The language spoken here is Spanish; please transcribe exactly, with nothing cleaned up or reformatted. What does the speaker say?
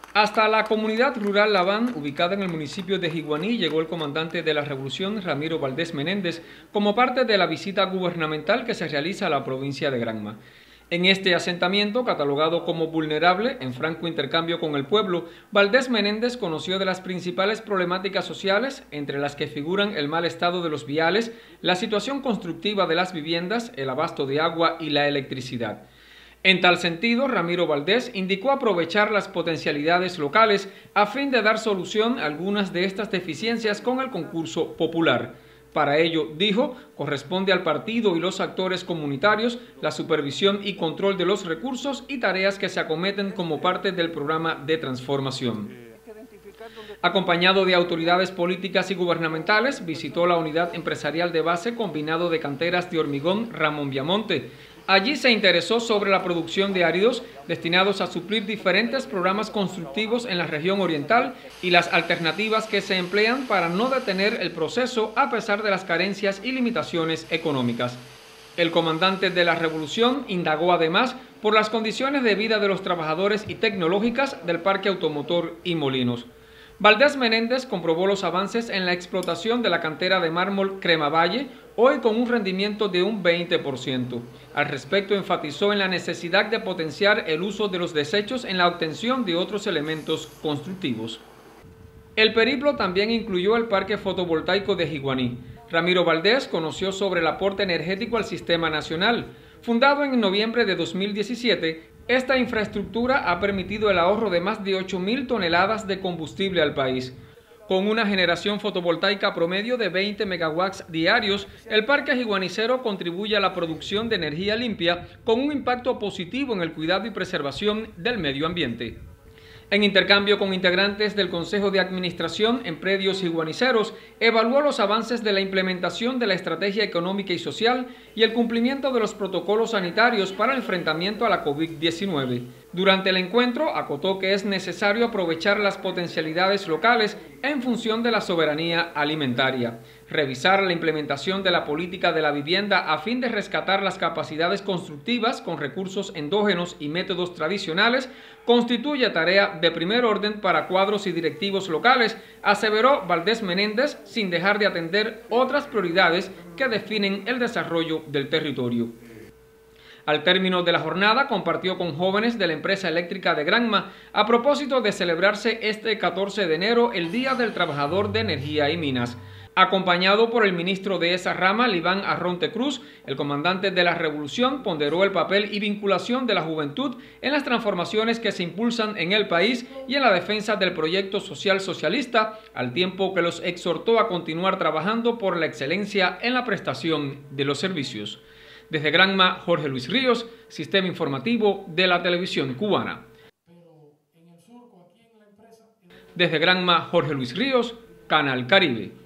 Hasta la comunidad rural Labán, ubicada en el municipio de Jiguaní, llegó el comandante de la Revolución, Ramiro Valdés Menéndez, como parte de la visita gubernamental que se realiza a la provincia de Granma. En este asentamiento, catalogado como vulnerable, en franco intercambio con el pueblo, Valdés Menéndez conoció de las principales problemáticas sociales, entre las que figuran el mal estado de los viales, la situación constructiva de las viviendas, el abasto de agua y la electricidad. En tal sentido, Ramiro Valdés indicó aprovechar las potencialidades locales a fin de dar solución a algunas de estas deficiencias con el concurso popular. Para ello, dijo, corresponde al partido y los actores comunitarios la supervisión y control de los recursos y tareas que se acometen como parte del programa de transformación. Acompañado de autoridades políticas y gubernamentales, visitó la unidad empresarial de base combinado de canteras de hormigón Ramón Viamonte. Allí se interesó sobre la producción de áridos destinados a suplir diferentes programas constructivos en la región oriental y las alternativas que se emplean para no detener el proceso a pesar de las carencias y limitaciones económicas. El comandante de la Revolución indagó además por las condiciones de vida de los trabajadores y tecnológicas del parque automotor y molinos. Valdés Menéndez comprobó los avances en la explotación de la cantera de mármol Crema Valle, hoy con un rendimiento de un veinte por ciento. Al respecto, enfatizó en la necesidad de potenciar el uso de los desechos en la obtención de otros elementos constructivos. El periplo también incluyó el parque fotovoltaico de Jiguaní. Ramiro Valdés conoció sobre el aporte energético al sistema nacional. Fundado en noviembre de dos mil diecisiete, esta infraestructura ha permitido el ahorro de más de ocho mil toneladas de combustible al país. Con una generación fotovoltaica promedio de veinte megawatts diarios, el parque jiguanicero contribuye a la producción de energía limpia con un impacto positivo en el cuidado y preservación del medio ambiente. En intercambio con integrantes del Consejo de Administración en predios jiguaniceros, evaluó los avances de la implementación de la estrategia económica y social y el cumplimiento de los protocolos sanitarios para el enfrentamiento a la COVID diecinueve. Durante el encuentro, acotó que es necesario aprovechar las potencialidades locales en función de la soberanía alimentaria, revisar la implementación de la política de la vivienda a fin de rescatar las capacidades constructivas con recursos endógenos y métodos tradicionales, constituye tarea de primer orden para cuadros y directivos locales, aseveró Valdés Menéndez, sin dejar de atender otras prioridades que definen el desarrollo del territorio. Al término de la jornada, compartió con jóvenes de la empresa eléctrica de Granma a propósito de celebrarse este catorce de enero el Día del Trabajador de Energía y Minas. Acompañado por el ministro de esa rama, Liván Arronte Cruz, el comandante de la Revolución ponderó el papel y vinculación de la juventud en las transformaciones que se impulsan en el país y en la defensa del proyecto social socialista, al tiempo que los exhortó a continuar trabajando por la excelencia en la prestación de los servicios. Desde Granma, Jorge Luis Ríos, Sistema Informativo de la Televisión Cubana. Desde Granma, Jorge Luis Ríos, Canal Caribe.